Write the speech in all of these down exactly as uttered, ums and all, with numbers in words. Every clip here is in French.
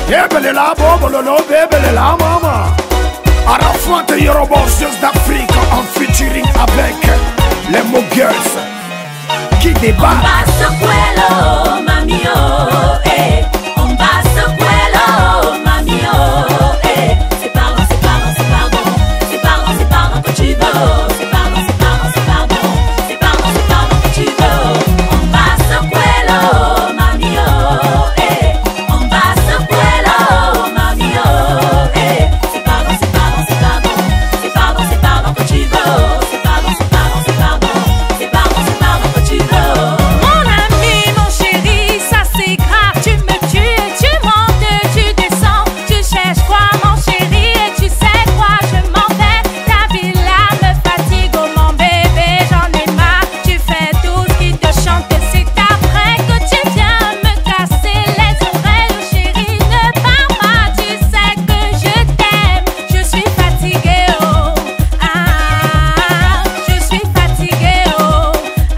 Ebele la bobo lolo bebele la mama. Arafat et Yorobosios d'Afrique en featuring avec les Mogers qui débattent. On va se cuelo, mami oh, eh. On va se cuelo, mami oh, eh. C'est pardon, c'est pardon, c'est pardon. C'est pardon, c'est pardon que tu veux. C'est pardon, c'est pardon, c'est pardon. C'est pardon, c'est pardon que tu veux. On va se cuelo, mami oh, eh. On va se cuelo, mami oh, eh. C'est pardon, c'est pardon, c'est pardon. C'est pardon, c'est pardon que tu veux. C'est pardon, c'est pardon, c'est pardon. C'est pardon, c'est pardon que tu veux. Mon ami, mon chéri, ça c'est grave. Tu me tues, tu montes, tu descends. Tu cherches quoi, mon chéri? Et tu sais quoi, je m'en vais. Ta vie là me fatigue, oh mon bébé, j'en ai marre. Tu fais tout ce qui te chante, c'est après que tu viens me casser les oreilles. Oh chéri, ne parle pas, tu sais que je t'aime. Je suis fatiguée, oh ah. Je suis fatiguée, oh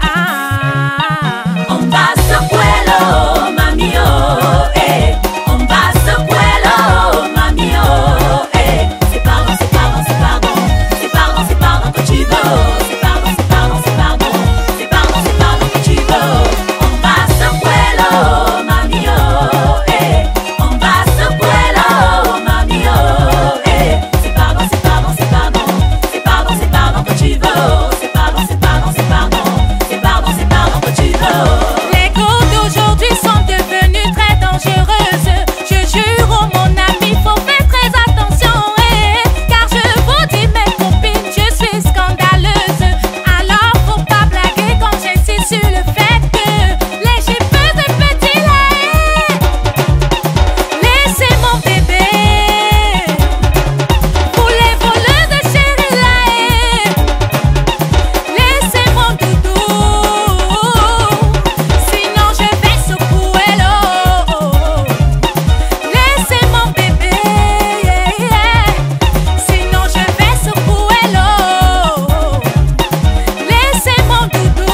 ah. On va se cuelo, mami oh, eh. On va se cuelo, mami oh, eh. C'est pardon, c'est pardon, c'est pardon. C'est pardon, c'est pardon que tu veux. C'est pardon, c'est pardon, c'est pardon. C'est pardon, c'est pardon que tu veux. On va se cuelo, mami oh, eh. On va se cuelo, mami oh, eh. C'est pardon, c'est pardon, c'est pardon. C'est pardon, c'est pardon que tu veux. C'est pardon, c'est pardon, c'est pardon. C'est pardon, c'est pardon que tu veux. Les cours d'aujourd'hui sont devenus très dangereuses. Je jure, oh mon ami, faut faire très attention, eh. Car je vous dis, mes copines, je suis scandaleuse. Alors faut pas blaguer quand j'insiste sur le fait que les cheveux et petits là, eh. Laissez mon bébé. Pour les voleuses de chéri là, eh. Laissez mon doudou. Sinon je vais secouer l'eau. Laissez mon bébé, yeah, yeah. Sinon je vais secouer l'eau. Laissez mon doudou.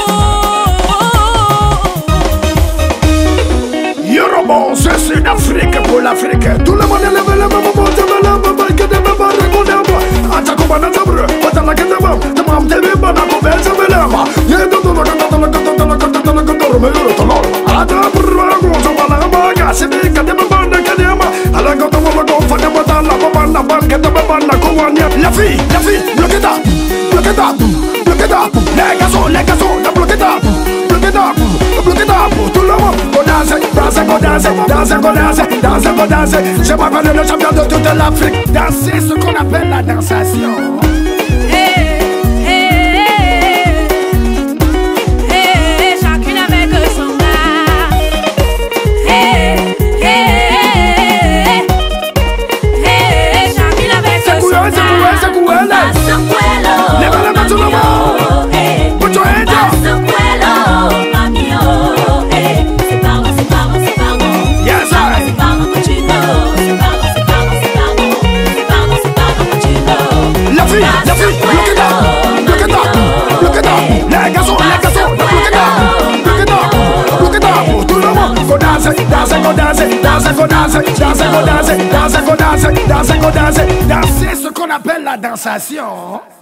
Yorobos, c'est une Afrique pour l'Afrique. Tout le monde est levé, levé, levé, levé, levé, levé, que des bébés reconnaissent. Attaque au banane de breu, attaque la quête de bœuf. De mam, t'es bien, banane, on va se lever. Y'a de tout le monde, tout le monde, tout le monde, tout le monde, tout le monde, tout le monde. Attaque breu, on s'en va la baga, c'est bien, que des bébés de Kanyama. Alors quand on va le faire, on va dans la bande, la bande, que des bébés de Kouania. La fille, la fille, bloquez ta, bloquez ta, bloquez ta. Les garçons, les garçons, bloquez ta, bloquez ta, bloquez ta. Tout le monde, on danse, danse, on danse, danse, on danse, danse, on danse. Je m'appelle le champion de toute l'Afrique. Danser, ce qu'on appelle la dansation. Hey, hey, hey, hey, chacune avec son art. Hey, hey, hey, chacune avec son Secouez, secouez, art. secouez, On va se cuelo, levez les mains sur le mami oh, eh. Put your hands On va up. se cuelo, mami oh, eh. C'est pardon, c'est pardon, c'est pardon. Yes, C'est pardon, I. c'est pardon que tu veux. C'est pardon, c'est pardon, c'est pardon. C'est pardon, c'est pardon que tu veux. La fille, la fille, bloquez ta, bloquez ta, bloquez ta. Les garçons, les garçons, bloquez ta, bloquez ta, bloquez ta. Tout le monde, faut danser, danser, faut danser, danser, faut danser, danser, faut danser, danser, faut danser, danser, faut danser. Danser, ce qu'on appelle la dansation.